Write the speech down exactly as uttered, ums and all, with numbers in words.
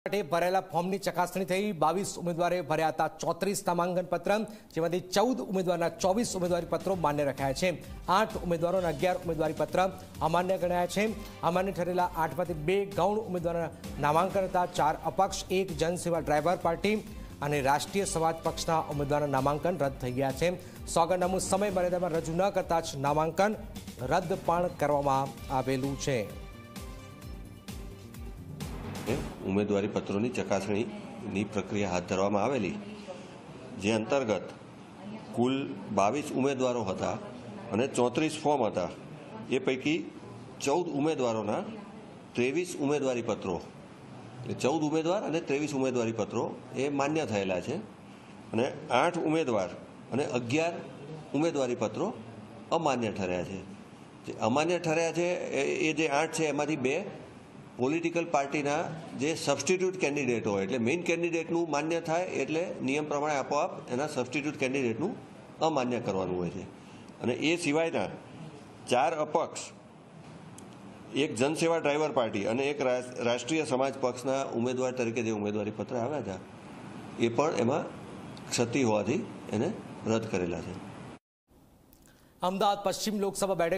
ભરેલા ફોર્મની ચકાસણી થઈ। બાવીસ ઉમેદવારે ભર્યા હતા ચોત્રીસ નામાંકન પત્ર, જેમાંથી ચૌદ ઉમેદવારના ચોવીસ ઉમેદવારી પત્રો માન્ય રખાયા છે। આઠ ઉમેદવારોના અગિયાર ઉમેદવારી પત્ર અમાન્ય ગણાયા છે। અમાન્ય ઠરેલા આઠમાંથી બે ગૌણ ઉમેદવારોના નામાંકન હતા, ચાર અપક્ષ, એક જનસેવા ડ્રાઈવર પાર્ટી અને રાષ્ટ્રીય સમાજ પક્ષના ઉમેદવારના નામાંકન રદ થઈ ગયા છે। સોગંદનામું સમય મર્યાદામાં રજૂ ન કરતા જ નામાંકન રદ પણ કરવામાં આવેલું છે। ઉમેદવારી પત્રોની ચકાસણીની પ્રક્રિયા હાથ ધરવામાં આવેલી, જે અંતર્ગત કુલ બાવીસ ઉમેદવારો હતા અને ચોત્રીસ ફોર્મ હતા। એ પૈકી ચૌદ ઉમેદવારોના ત્રેવીસ ઉમેદવારી પત્રો, ચૌદ ઉમેદવાર અને ત્રેવીસ ઉમેદવારી પત્રો એ માન્ય થયેલા છે અને આઠ ઉમેદવાર અને અગિયાર ઉમેદવારી પત્રો અમાન્ય ઠર્યા છે। જે અમાન્ય ઠર્યા છે એ જે આઠ છે એમાંથી બે પોલિટિકલ પાર્ટીના જે સબસ્ટિટ્યૂટ કેન્ડિડેટ હોય, એટલે મેઇન કેન્ડિડેટનું માન્ય થાય એટલે નિયમ પ્રમાણે આપોઆપ એના સબસ્ટિટ્યૂટ કેન્ડિડેટનું અમાન્ય કરવાનું હોય છે। અને એ સિવાયના ચાર અપક્ષ, એક જનસેવા ડ્રાઈવર પાર્ટી અને એક રાષ્ટ્રીય સમાજ પક્ષના ઉમેદવાર તરીકે જે ઉમેદવારી પત્ર આવ્યા હતા એ પણ એમાં ક્ષતિ હોવાથી એને રદ કરેલા છે। અમદાવાદ પશ્ચિમ લોકસભા બેઠક